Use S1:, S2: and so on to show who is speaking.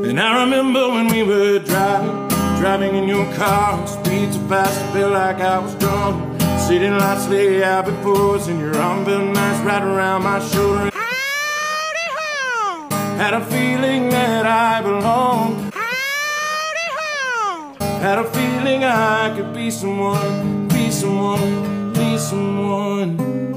S1: And I remember when we were driving in your car, speed so fast I felt like I was drunk. City lights lay out before us, and your arm felt nice right around my shoulder. Hi-Dee-Ho! Had a feeling that I belonged. Hi-Dee-Ho! Had a feeling I could be someone, be someone, be someone.